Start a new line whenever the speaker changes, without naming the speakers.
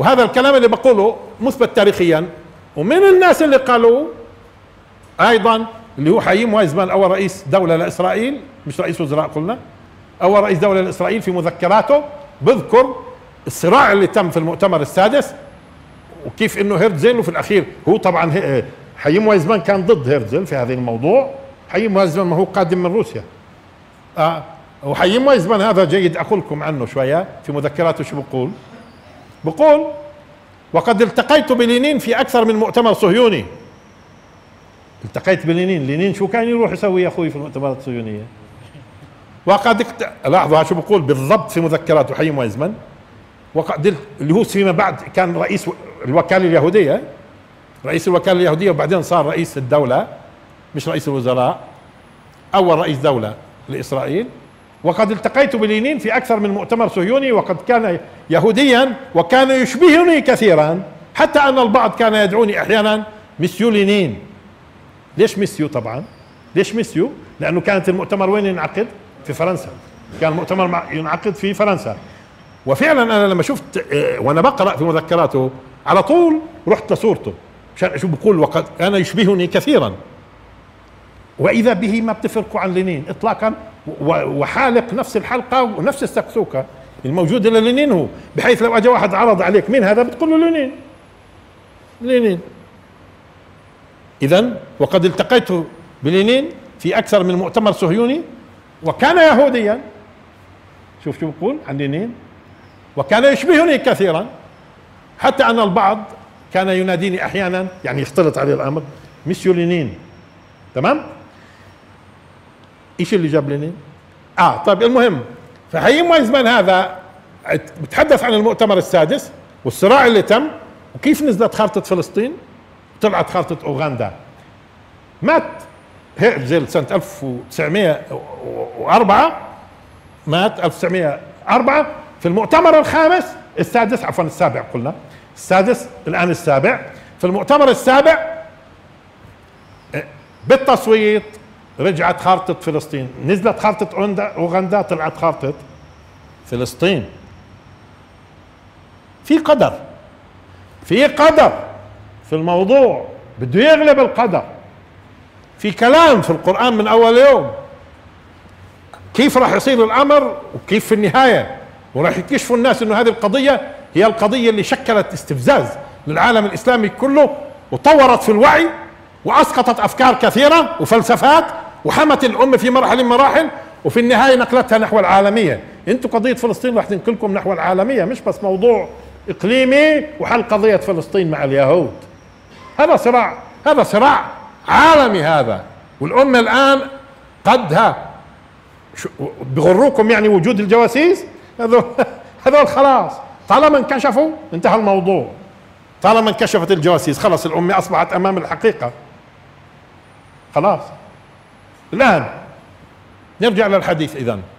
وهذا الكلام اللي بقوله مثبت تاريخيا. ومن الناس اللي قالوا ايضا اللي هو حييم وايزمان، اول رئيس دولة لاسرائيل، مش رئيس وزراء قلنا، اول رئيس دولة لاسرائيل، في مذكراته بذكر الصراع اللي تم في المؤتمر السادس، وكيف انه هرتزل وفي الاخير هو طبعا حييم وايزمان كان ضد هرتزل في هذا الموضوع. حييم وايزمان ما هو قادم من روسيا. وحييم وايزمان هذا جيد اقول لكم عنه شوية في مذكراته. شو بقول؟ بقول وقد التقيت بلينين في اكثر من مؤتمر صهيوني. التقيت بلينين، لينين شو كان يروح يسوي يا اخوي في المؤتمرات الصهيونية؟ وقد لاحظوا شو بقول بالضبط في مذكراته حييم وايزمان. وقد اللي هو فيما بعد كان رئيس الوكالة اليهودية، رئيس الوكالة اليهودية، وبعدين صار رئيس الدولة مش رئيس الوزراء، أول رئيس دولة لإسرائيل. وقد التقيت بلينين في أكثر من مؤتمر صهيوني، وقد كان يهوديا وكان يشبهني كثيرا، حتى أن البعض كان يدعوني أحيانا مسيو لينين. ليش مسيو؟ طبعا ليش مسيو؟ لأنه كانت المؤتمر وين ينعقد؟ في فرنسا. كان المؤتمر ينعقد في فرنسا. وفعلا انا لما شفت وانا بقرا في مذكراته على طول رحت لصورته عشان اشوف. بقول وقد انا يشبهني كثيرا، واذا به ما بتفرقوا عن لينين اطلاقا، وحالق نفس الحلقه ونفس السكسوكه الموجوده للينين هو، بحيث لو اجى واحد عرض عليك مين هذا بتقول له لينين. لينين. اذا وقد التقيت بلينين في اكثر من مؤتمر صهيوني، وكان يهوديا. شوف شو بقول عن لينين، وكان يشبهني كثيرا، حتى ان البعض كان يناديني احيانا، يعني يختلط عليه الامر، مسيو لينين. تمام؟ ايش اللي جاب لينين؟ طيب المهم، فحييم وايزمان هذا بتحدث عن المؤتمر السادس والصراع اللي تم، وكيف نزلت خارطة فلسطين، طلعت خارطة اوغندا. مات هرتزل سنة 1904، مات 1904 في المؤتمر السادس، عفوا السابع، قلنا السادس الآن السابع. في المؤتمر السابع بالتصويت رجعت خارطة فلسطين، نزلت خارطة أوغندا، طلعت خارطة فلسطين. في قدر، في قدر في الموضوع، بده يغلب القدر. في كلام في القرآن من أول يوم كيف راح يصير الأمر وكيف في النهاية، وراح يكشفوا الناس انه هذه القضية هي القضية اللي شكلت استفزاز للعالم الإسلامي كله، وطورت في الوعي، وأسقطت أفكار كثيرة وفلسفات، وحمت الأمة في مرحلة من مراحل، وفي النهاية نقلتها نحو العالمية. انتوا قضية فلسطين راح تنقلكم نحو العالمية، مش بس موضوع إقليمي وحل قضية فلسطين مع اليهود. هذا صراع عالمي هذا. والأمة الآن قدها بغروكم يعني وجود الجواسيس هذول خلاص، طالما انكشفوا انتهى الموضوع. طالما انكشفت الجواسيس خلاص الأمة أصبحت أمام الحقيقة خلاص. الآن نرجع للحديث. إذن